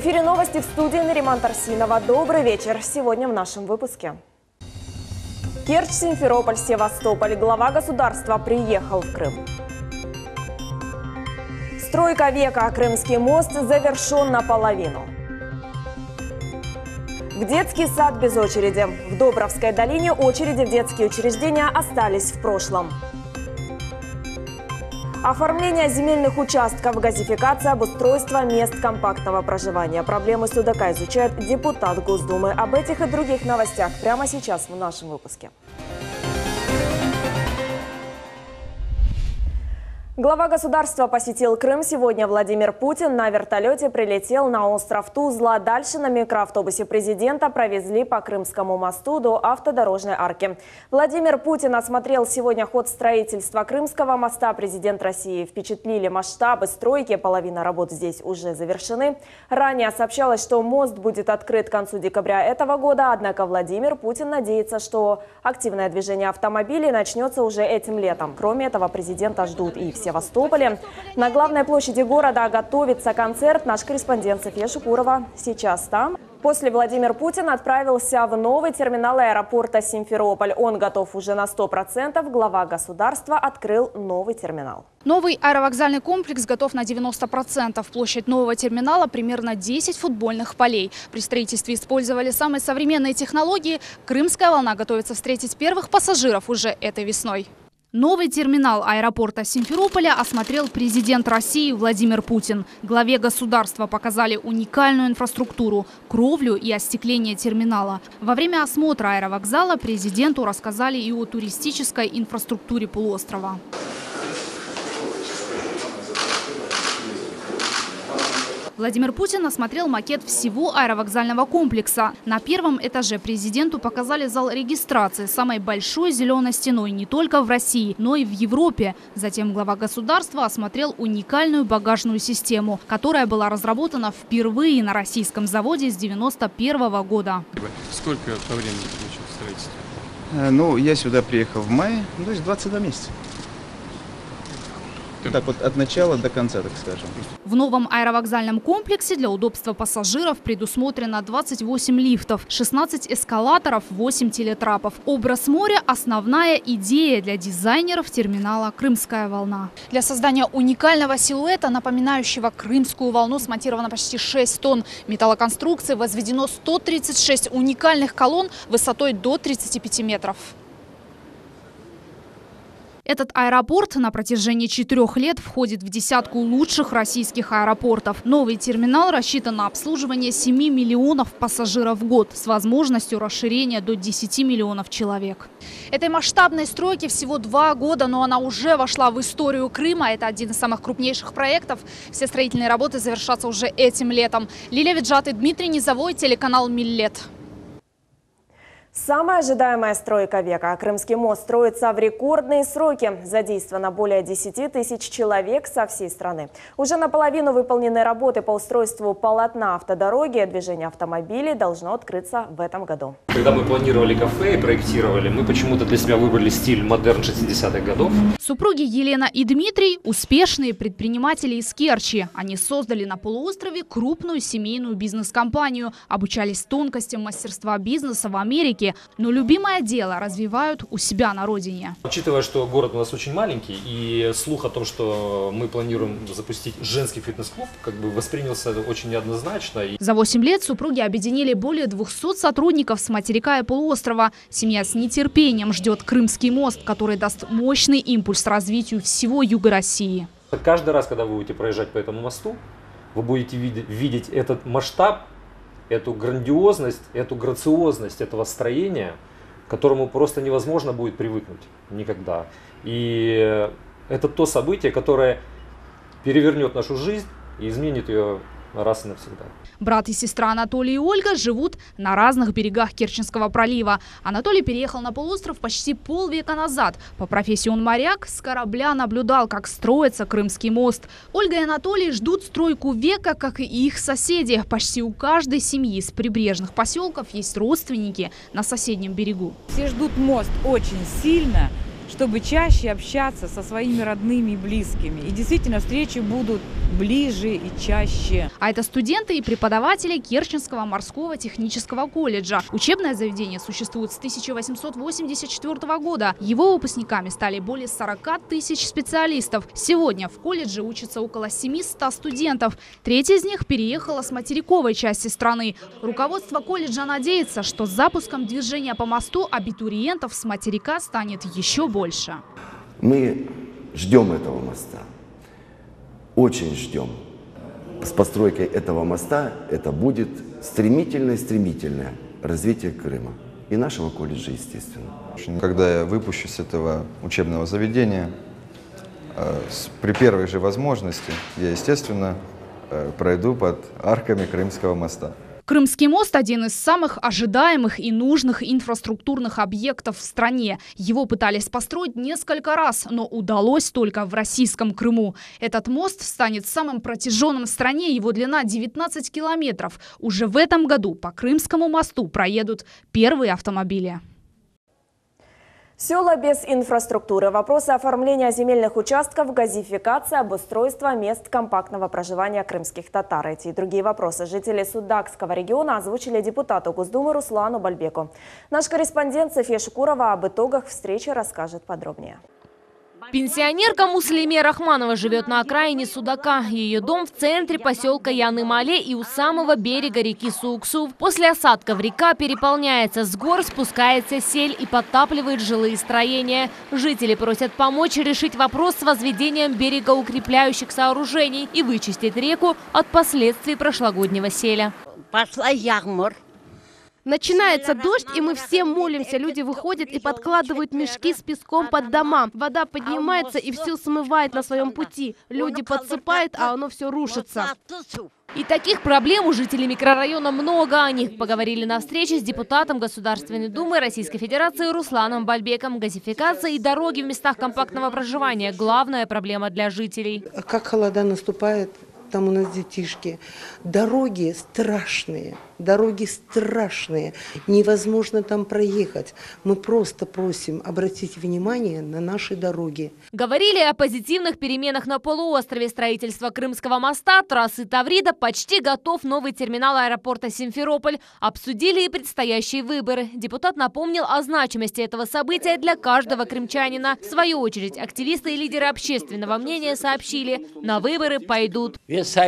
эфире новости, в студии Нариман Тарсинова. Добрый вечер. Сегодня в нашем выпуске. Керчь, Симферополь, Севастополь. Глава государства приехал в Крым. Стройка века. Крымский мост завершен наполовину. В детский сад без очереди. В Добровской долине очереди в детские учреждения остались в прошлом. Оформление земельных участков, газификация, обустройство мест компактного проживания. Проблемы Судака изучает депутат Госдумы. Об этих и других новостях прямо сейчас в нашем выпуске. Глава государства посетил Крым. Сегодня Владимир Путин на вертолете прилетел на остров Тузла. Дальше на микроавтобусе президента провезли по Крымскому мосту до автодорожной арки. Владимир Путин осмотрел сегодня ход строительства Крымского моста. Президент России впечатлили масштабы стройки. Половина работ здесь уже завершены. Ранее сообщалось, что мост будет открыт к концу декабря этого года. Однако Владимир Путин надеется, что активное движение автомобилей начнется уже этим летом. Кроме этого, президента ждут и в Севастополе. На главной площади города готовится концерт. Наш корреспондент София Шукурова сейчас там. После Владимир Путин отправился в новый терминал аэропорта Симферополь. Он готов уже на 100%. Глава государства открыл новый терминал. Новый аэровокзальный комплекс готов на 90%. Площадь нового терминала примерно 10 футбольных полей. При строительстве использовали самые современные технологии. Крымская волна готовится встретить первых пассажиров уже этой весной. Новый терминал аэропорта Симферополя осмотрел президент России Владимир Путин. Главе государства показали уникальную инфраструктуру, кровлю и остекление терминала. Во время осмотра аэровокзала президенту рассказали и о туристической инфраструктуре полуострова. Владимир Путин осмотрел макет всего аэровокзального комплекса. На первом этаже президенту показали зал регистрации самой большой зеленой стеной не только в России, но и в Европе. Затем глава государства осмотрел уникальную багажную систему, которая была разработана впервые на российском заводе с 1991 года. Сколько по времени получилось строительство? Я сюда приехал в мае, то есть 22 месяца. Так вот, от начала до конца, так скажем. В новом аэровокзальном комплексе для удобства пассажиров предусмотрено 28 лифтов, 16 эскалаторов, 8 телетрапов. Образ моря – основная идея для дизайнеров терминала «Крымская волна». Для создания уникального силуэта, напоминающего крымскую волну, смонтировано почти 6 тонн металлоконструкции, возведено 136 уникальных колонн высотой до 35 метров. Этот аэропорт на протяжении 4 лет входит в десятку лучших российских аэропортов. Новый терминал рассчитан на обслуживание 7 миллионов пассажиров в год с возможностью расширения до 10 миллионов человек. Этой масштабной стройке всего 2 года, но она уже вошла в историю Крыма. Это один из самых крупнейших проектов. Все строительные работы завершатся уже этим летом. Лилия Виджат и Дмитрий Низовой, телеканал «Миллет». Самая ожидаемая стройка века. Крымский мост строится в рекордные сроки. Задействовано более 10 тысяч человек со всей страны. Уже наполовину выполнены работы по устройству полотна автодороги. Движение автомобилей должно открыться в этом году. Когда мы планировали кафе и проектировали, мы почему-то для себя выбрали стиль модерн 60-х годов. Супруги Елена и Дмитрий – успешные предприниматели из Керчи. Они создали на полуострове крупную семейную бизнес-компанию, обучались тонкостям мастерства бизнеса в Америке, но любимое дело развивают у себя на родине. Учитывая, что город у нас очень маленький, и слух о том, что мы планируем запустить женский фитнес-клуб, воспринялся очень неоднозначно. За 8 лет супруги объединили более 200 сотрудников с материка и полуострова. Семья с нетерпением ждет Крымский мост, который даст мощный импульс развитию всего юга России. Каждый раз, когда вы будете проезжать по этому мосту, вы будете видеть этот масштаб, эту грандиозность, эту грациозность этого строения, к которому просто невозможно будет привыкнуть никогда. И это то событие, которое перевернет нашу жизнь и изменит ее раз и навсегда. Брат и сестра Анатолий и Ольга живут на разных берегах Керченского пролива. Анатолий переехал на полуостров почти полвека назад. По профессии он моряк, с корабля наблюдал, как строится Крымский мост. Ольга и Анатолий ждут стройку века, как и их соседи. Почти у каждой семьи с прибрежных поселков есть родственники на соседнем берегу. Все ждут мост очень сильно, чтобы чаще общаться со своими родными и близкими. И действительно, встречи будут ближе и чаще. А это студенты и преподаватели Керченского морского технического колледжа. Учебное заведение существует с 1884 года. Его выпускниками стали более 40 тысяч специалистов. Сегодня в колледже учатся около 700 студентов. Треть из них переехала с материковой части страны. Руководство колледжа надеется, что с запуском движения по мосту абитуриентов с материка станет еще больше. Мы ждем этого моста. Очень ждем. С постройкой этого моста это будет стремительное развитие Крыма. И нашего колледжа, естественно. Когда я выпущусь с этого учебного заведения, при первой же возможности я, естественно, пройду под арками Крымского моста. Крымский мост – один из самых ожидаемых и нужных инфраструктурных объектов в стране. Его пытались построить несколько раз, но удалось только в российском Крыму. Этот мост станет самым протяженным в стране, его длина 19 километров. Уже в этом году по Крымскому мосту проедут первые автомобили. Села без инфраструктуры. Вопросы оформления земельных участков, газификации, обустройства мест компактного проживания крымских татар. Эти и другие вопросы жители Судакского региона озвучили депутату Госдумы Руслану Бальбеку. Наш корреспондент София Шукурова об итогах встречи расскажет подробнее. Пенсионерка Муслиме Рахманова живет на окраине Судака. Ее дом в центре поселка Яны-Мале и у самого берега реки Сууксу. После осадков река переполняется, с гор спускается сель и подтапливает жилые строения. Жители просят помочь решить вопрос с возведением берегоукрепляющих сооружений и вычистить реку от последствий прошлогоднего селя. Пошла ярмар. Начинается дождь, и мы все молимся. Люди выходят и подкладывают мешки с песком под дома. Вода поднимается и все смывает на своем пути. Люди подсыпают, а оно все рушится. И таких проблем у жителей микрорайона много. О них поговорили на встрече с депутатом Государственной Думы Российской Федерации Русланом Бальбеком. Газификация и дороги в местах компактного проживания – главная проблема для жителей. Как холода наступает, там у нас детишки. Дороги страшные. Невозможно там проехать. Мы просто просим обратить внимание на наши дороги. Говорили о позитивных переменах на полуострове. Строительства Крымского моста, трассы Таврида, почти готов новый терминал аэропорта Симферополь. Обсудили и предстоящие выборы. Депутат напомнил о значимости этого события для каждого крымчанина. В свою очередь, активисты и лидеры общественного мнения сообщили, на выборы пойдут.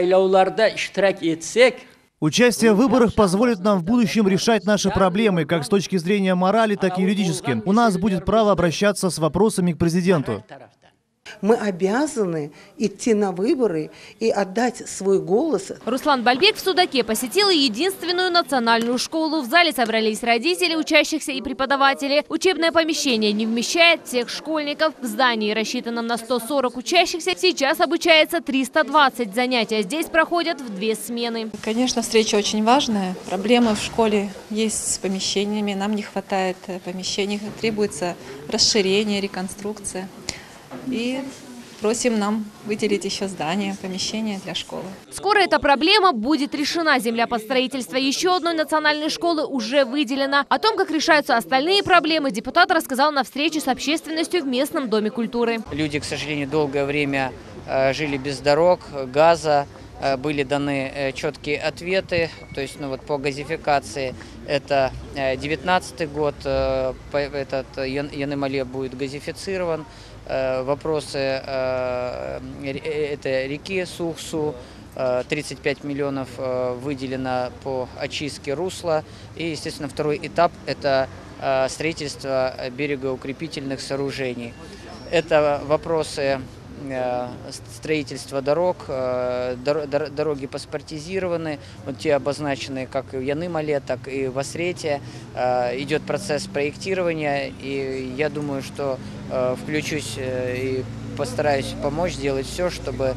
Участие в выборах позволит нам в будущем решать наши проблемы, как с точки зрения морали, так и юридически. У нас будет право обращаться с вопросами к президенту. Мы обязаны идти на выборы и отдать свой голос. Руслан Бальбек в Судаке посетил единственную национальную школу. В зале собрались родители, учащихся и преподаватели. Учебное помещение не вмещает всех школьников. В здании, рассчитанном на 140 учащихся, сейчас обучается 320. Занятия здесь проходят в 2 смены. Конечно, встреча очень важная. Проблемы в школе есть с помещениями. Нам не хватает помещений. Требуется расширение, реконструкция. И просим нам выделить еще здание, помещение для школы. Скоро эта проблема будет решена. Земля под строительство еще одной национальной школы уже выделена. О том, как решаются остальные проблемы, депутат рассказал на встрече с общественностью в местном доме культуры. Люди, к сожалению, долгое время жили без дорог, газа. Были даны четкие ответы, то есть по газификации это 2019 год, этот Яны-Мале будет газифицирован. Вопросы это реки Сууксу, 35 миллионов выделено по очистке русла. И, естественно, второй этап – это строительство берегоукрепительных сооружений. Это вопросы строительства дорог, дороги паспортизированы, те обозначены как в Яны-Мале, так и в Осрете. Идет процесс проектирования, и я думаю, что включусь и постараюсь помочь, сделать все, чтобы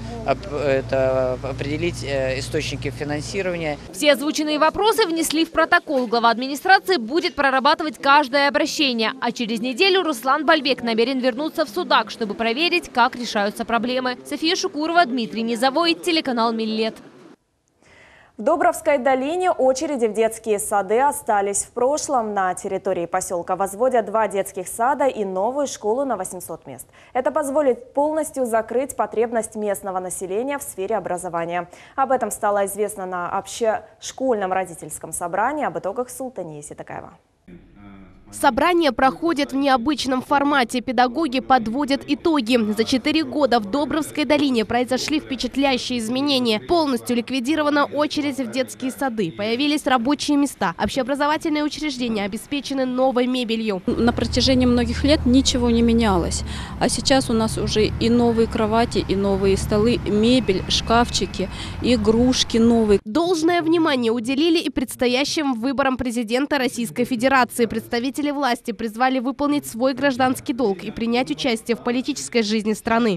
определить источники финансирования. Все озвученные вопросы внесли в протокол. Глава администрации будет прорабатывать каждое обращение. А через неделю Руслан Бальбек намерен вернуться в Судак, чтобы проверить, как решаются проблемы. София Шукурова, Дмитрий Низовой, телеканал Миллет. В Добровской долине очереди в детские сады остались в прошлом. На территории поселка возводят 2 детских сада и новую школу на 800 мест. Это позволит полностью закрыть потребность местного населения в сфере образования. Об этом стало известно на общешкольном родительском собрании. Об итогах Султания Ситакаева. Собрание проходит в необычном формате. Педагоги подводят итоги. За 4 года в Добровской долине произошли впечатляющие изменения. Полностью ликвидирована очередь в детские сады. Появились рабочие места. Общеобразовательные учреждения обеспечены новой мебелью. На протяжении многих лет ничего не менялось. А сейчас у нас уже и новые кровати, и новые столы, мебель, шкафчики, игрушки новые. Должное внимание уделили и предстоящим выборам президента Российской Федерации. Представители власти призвали выполнить свой гражданский долг и принять участие в политической жизни страны.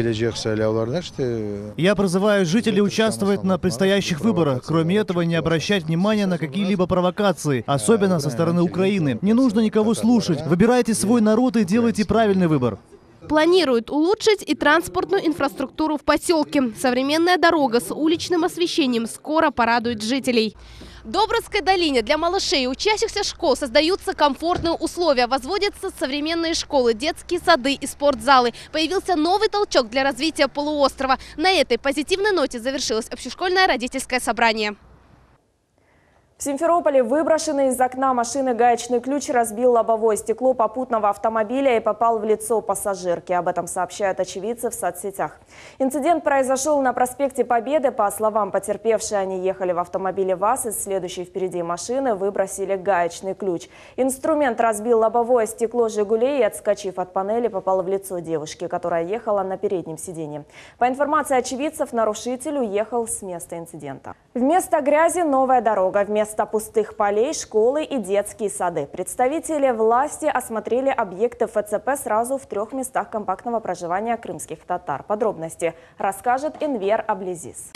Я призываю жителей участвовать на предстоящих выборах. Кроме этого, не обращать внимания на какие-либо провокации, особенно со стороны Украины. Не нужно никого слушать. Выбирайте свой народ и делайте правильный выбор. Планируют улучшить и транспортную инфраструктуру в поселке. Современная дорога с уличным освещением скоро порадует жителей. В Добровской долине для малышей и учащихся школ создаются комфортные условия. Возводятся современные школы, детские сады и спортзалы. Появился новый толчок для развития полуострова. На этой позитивной ноте завершилось общешкольное родительское собрание. В Симферополе выброшенный из окна машины гаечный ключ разбил лобовое стекло попутного автомобиля и попал в лицо пассажирки. Об этом сообщают очевидцы в соцсетях. Инцидент произошел на проспекте Победы. По словам потерпевшей, они ехали в автомобиле ВАЗ, из следующей впереди машины выбросили гаечный ключ. Инструмент разбил лобовое стекло «Жигулей» и, отскочив от панели, попал в лицо девушки, которая ехала на переднем сиденье. По информации очевидцев, нарушитель уехал с места инцидента. Вместо грязи новая дорога. Вместо пустых полей, школы и детские сады. Представители власти осмотрели объекты ФЦП сразу в 3 местах компактного проживания крымских татар. Подробности расскажет Энвер Аблизис.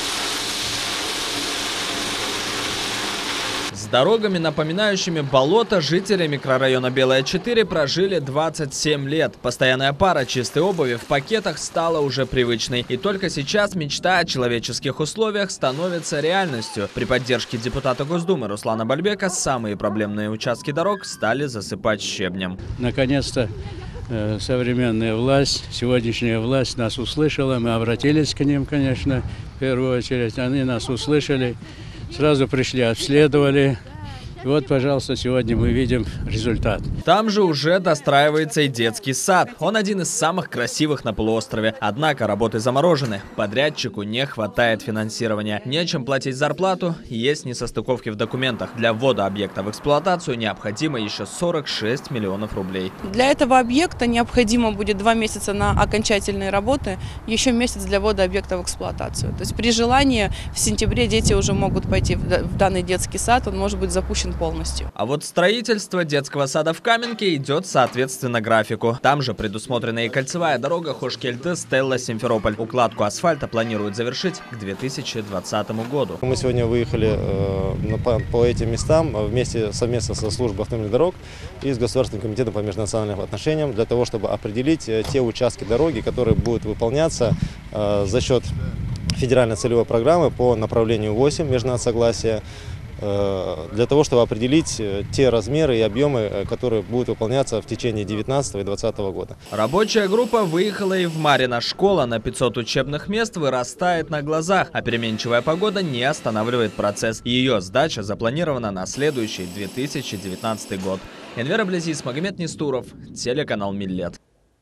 С дорогами, напоминающими болото, жители микрорайона Белая 4 прожили 27 лет. Постоянная пара чистой обуви в пакетах стала уже привычной. И только сейчас мечта о человеческих условиях становится реальностью. При поддержке депутата Госдумы Руслана Бальбека самые проблемные участки дорог стали засыпать щебнем. Наконец-то современная власть, сегодняшняя власть нас услышала. Мы обратились к ним, конечно, в первую очередь. Они нас услышали. Сразу пришли, обследовали. И вот, пожалуйста, сегодня мы видим результат. Там же уже достраивается и детский сад. Он один из самых красивых на полуострове. Однако работы заморожены. Подрядчику не хватает финансирования. Нечем платить зарплату, есть несостыковки в документах. Для ввода объекта в эксплуатацию необходимо еще 46 миллионов рублей. Для этого объекта необходимо будет 2 месяца на окончательные работы, еще месяц для ввода объекта в эксплуатацию. То есть при желании в сентябре дети уже могут пойти в данный детский сад, он может быть запущен полностью. А вот строительство детского сада в Каменке идет соответственно графику. Там же предусмотрена и кольцевая дорога Хошкельты-Стелла-Симферополь. Укладку асфальта планируют завершить к 2020 году. Мы сегодня выехали по этим местам совместно со службой автомобильных дорог и с Государственным комитетом по межнациональным отношениям для того, чтобы определить те участки дороги, которые будут выполняться за счет федеральной целевой программы по направлению 8 межнадсогласия, для того, чтобы определить те размеры и объемы, которые будут выполняться в течение 2019 и 2020 года. Рабочая группа выехала и в Марино. Школа на 500 учебных мест вырастает на глазах, а переменчивая погода не останавливает процесс. Ее сдача запланирована на следующий 2019 год. Энвер Аблизис, Магомед Нестуров, телеканал Миллет.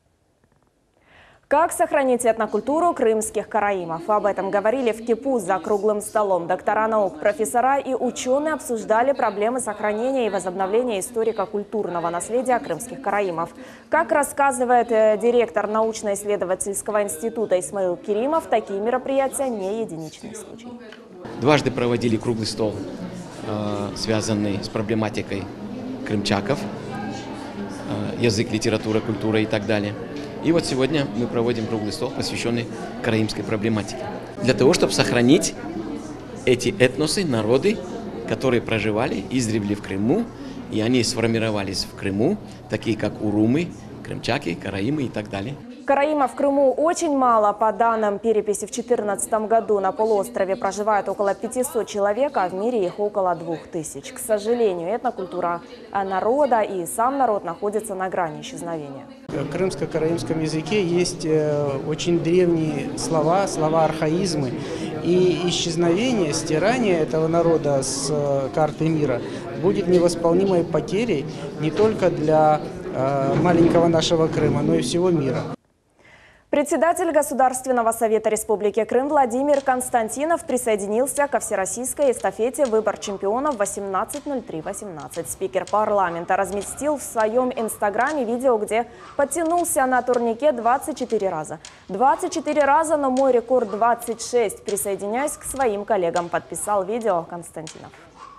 Как сохранить этнокультуру крымских караимов? Об этом говорили в КИПУ за круглым столом. Доктора наук, профессора и ученые обсуждали проблемы сохранения и возобновления историко-культурного наследия крымских караимов. Как рассказывает директор научно-исследовательского института Исмаил Керимов, такие мероприятия не единичный случай. Дважды проводили круглый стол, связанный с проблематикой крымчаков, язык, литература, культура и так далее. И вот сегодня мы проводим круглый стол, посвященный караимской проблематике. Для того, чтобы сохранить эти этносы, народы, которые проживали издревле в Крыму, и они сформировались в Крыму, такие как урумы, крымчаки, караимы и так далее. Караима в Крыму очень мало. По данным переписи в 2014 году на полуострове проживает около 500 человек, а в мире их около 2000. К сожалению, этнокультура народа и сам народ находится на грани исчезновения. В крымско-караимском языке есть очень древние слова, архаизмы. И исчезновение, стирание этого народа с карты мира будет невосполнимой потерей не только для маленького нашего Крыма, но и всего мира. Председатель Государственного совета Республики Крым Владимир Константинов присоединился ко всероссийской эстафете «Выбор чемпионов 18.03.18». Спикер парламента разместил в своем инстаграме видео, где подтянулся на турнике 24 раза. 24 раза, но мой рекорд 26. Присоединяюсь к своим коллегам, подписал видео Константинов.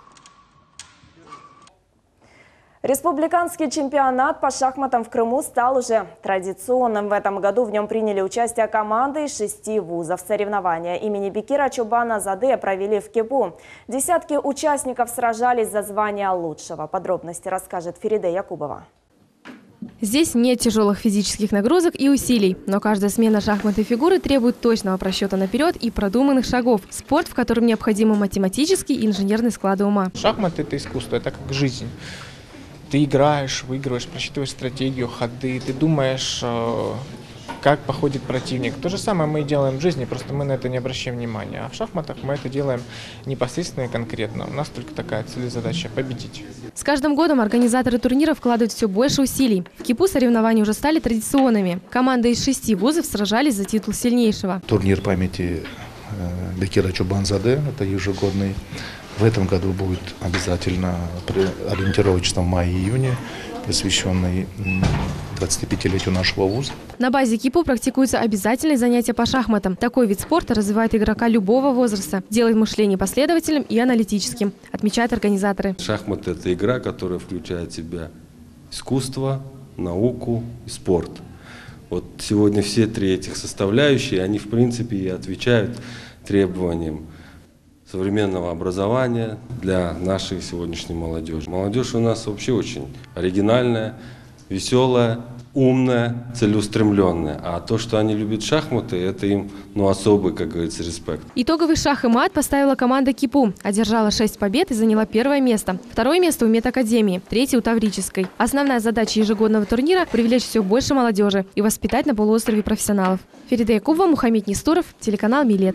Республиканский чемпионат по шахматам в Крыму стал уже традиционным. В этом году в нем приняли участие команды из 6 вузов. Соревнования имени Бекира Чубана-Заде провели в Кепу. Десятки участников сражались за звание лучшего. Подробности расскажет Фериде Якубова. Здесь нет тяжелых физических нагрузок и усилий, но каждая смена шахматной фигуры требует точного просчета наперед и продуманных шагов. Спорт, в котором необходимы математический и инженерный склады ума. Шахматы – это искусство, это как жизнь. Ты играешь, выигрываешь, просчитываешь стратегию, ходы, ты думаешь, как походит противник. То же самое мы и делаем в жизни, просто мы на это не обращаем внимания. А в шахматах мы это делаем непосредственно и конкретно. У нас только такая цель и задача – победить. С каждым годом организаторы турнира вкладывают все больше усилий. В Кепу соревнования уже стали традиционными. Команды из 6 вузов сражались за титул сильнейшего. Турнир памяти Бекира Чубан-Заде, это ежегодный. В этом году будет обязательно ориентировочно в мае-июне, посвященный 25-летию нашего вуза. На базе КИПУ практикуются обязательные занятия по шахматам. Такой вид спорта развивает игрока любого возраста, делает мышление последовательным и аналитическим, отмечают организаторы. Шахматы – это игра, которая включает в себя искусство, науку и спорт. Вот сегодня все 3 этих составляющие, они в принципе и отвечают требованиям современного образования для нашей сегодняшней молодежи. Молодежь у нас вообще очень оригинальная, веселая, умная, целеустремленная. А то, что они любят шахматы, это им особый, как говорится, респект. Итоговый шах и мат поставила команда КИПУ. Одержала 6 побед и заняла 1-е место. 2-е место у медакадемии, 3-е у Таврической. Основная задача ежегодного турнира – привлечь все больше молодежи и воспитать на полуострове профессионалов. Фериде Якубова, Мухаммед Нестуров, телеканал «Милет».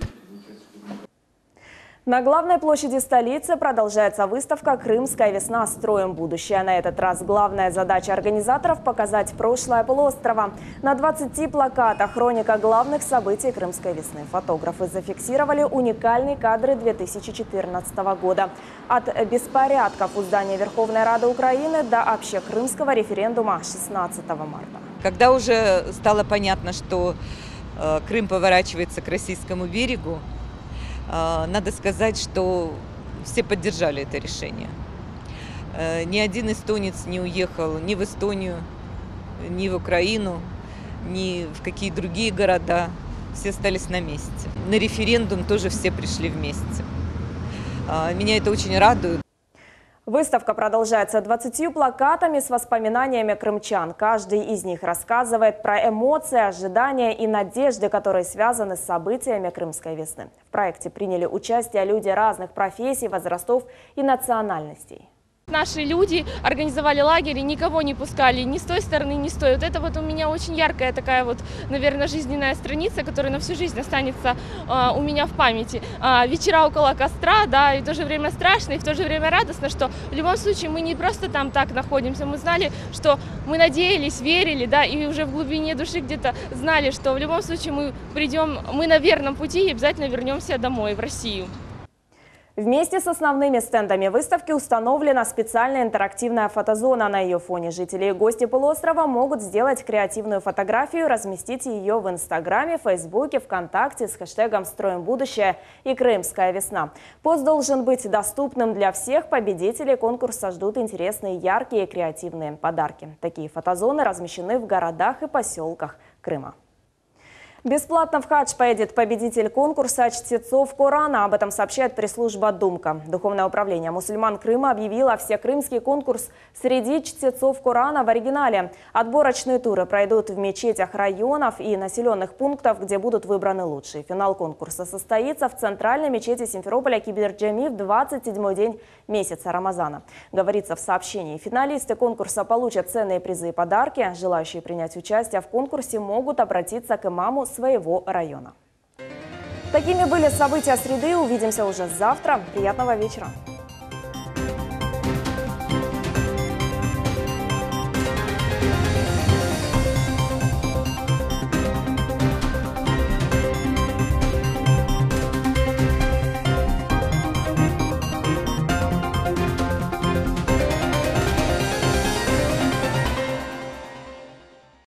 На главной площади столицы продолжается выставка «Крымская весна. Строим будущее». На этот раз главная задача организаторов – показать прошлое полуострова. На 20 плакатах хроника главных событий Крымской весны. Фотографы зафиксировали уникальные кадры 2014 года. От беспорядков у здания Верховной Рады Украины до общекрымского референдума 16 марта. Когда уже стало понятно, что Крым поворачивается к российскому берегу, надо сказать, что все поддержали это решение. Ни один эстонец не уехал ни в Эстонию, ни в Украину, ни в какие другие города. Все остались на месте. На референдум тоже все пришли вместе. Меня это очень радует. Выставка продолжается 20 плакатами с воспоминаниями крымчан. Каждый из них рассказывает про эмоции, ожидания и надежды, которые связаны с событиями Крымской весны. В проекте приняли участие люди разных профессий, возрастов и национальностей. Наши люди организовали лагерь и никого не пускали ни с той стороны, ни с той. Вот это вот у меня очень яркая такая вот, наверное, жизненная страница, которая на всю жизнь останется у меня в памяти. Вечера около костра, да, и в то же время страшно, и в то же время радостно, что в любом случае мы не просто там так находимся, мы знали, что мы надеялись, верили, да, и уже в глубине души где-то знали, что в любом случае мы придем, мы на верном пути и обязательно вернемся домой, в Россию. Вместе с основными стендами выставки установлена специальная интерактивная фотозона. На ее фоне жители и гости полуострова могут сделать креативную фотографию, разместить ее в Инстаграме, Фейсбуке, ВКонтакте с хэштегом «Строим будущее» и «Крымская весна». Пост должен быть доступным для всех. Победителей конкурса ждут интересные, яркие и креативные подарки. Такие фотозоны размещены в городах и поселках Крыма. Бесплатно в хадж поедет победитель конкурса чтецов Корана. Об этом сообщает пресс-служба Думка. Духовное управление мусульман Крыма объявило всекрымский конкурс среди чтецов Корана в оригинале. Отборочные туры пройдут в мечетях районов и населенных пунктов, где будут выбраны лучшие. Финал конкурса состоится в центральной мечети Симферополя Киберджами в 27-й день месяца Рамазана. Говорится в сообщении. Финалисты конкурса получат ценные призы и подарки. Желающие принять участие в конкурсе могут обратиться к имаму своего района. Такими были события среды. Увидимся уже завтра. Приятного вечера.